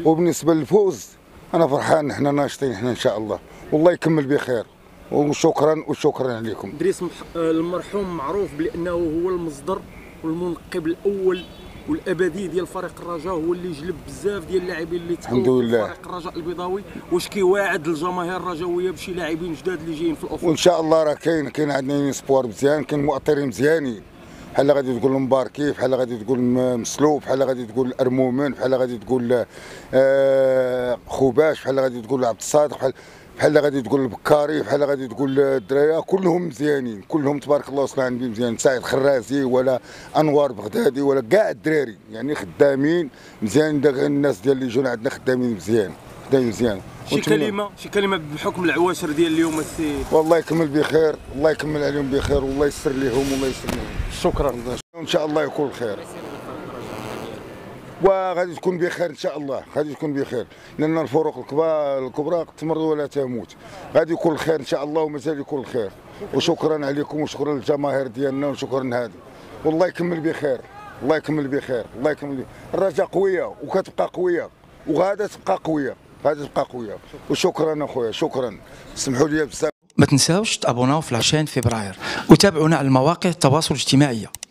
وبالنسبه للفوز انا فرحان، احنا ناشطين احنا ان شاء الله، والله يكمل بخير، وشكرا وشكرا عليكم. دريس المرحوم معروف بانه هو المصدر والمنقب الاول والابدي ديال فريق الرجاء، هو اللي جلب بزاف ديال اللاعبين اللي تألقوا في فريق الرجاء البيضاوي. واش كيواعد الجماهير الرجاويه بشي لاعبين جداد اللي جايين في الافق؟ وان شاء الله راه كاين عندنا سبور مزيان، كاين مؤطرين مزيانين، بحال غادي تقول مباركي، بحال غادي تقول مسلوب، بحال غادي تقول ارمومن، بحال غادي تقول خوباش، بحال غادي تقول عبد الصادق، بحال غادي تقول البكاري، بحال غادي تقول الدراري كلهم مزيانين، كلهم تبارك الله وصل عندي مزيان، سعيد خرازي ولا انوار بغدادي ولا كاع الدراري يعني خدامين مزيان، الناس ديال اللي جونا عندنا خدامين مزيان، خدامين مزيان. شي كلمه بحكم العواشر ديال اليوم السي. والله يكمل بخير، الله يكمل عليهم بخير، والله يسر لهم والله يسر لهم. شكرا ان شاء الله يكون خير، وغادي تكون بخير ان شاء الله، غادي تكون بخير، لان الفروق الكبرى تمر ولا تموت، غادي يكون الخير ان شاء الله ومازال يكون الخير. وشكرا عليكم وشكرا للجماهير ديالنا وشكرا هذا، والله يكمل بخير، الله يكمل بخير، الله يكمل بخير. الرجاء قويه وكتبقى قويه وغادا تبقى قويه، غادا تبقى قويه. وشكرا اخويا، شكرا، سمحوا لي بزاف. ما تنساوش تابوناو في 20 فبراير وتابعونا على مواقع التواصل الاجتماعي.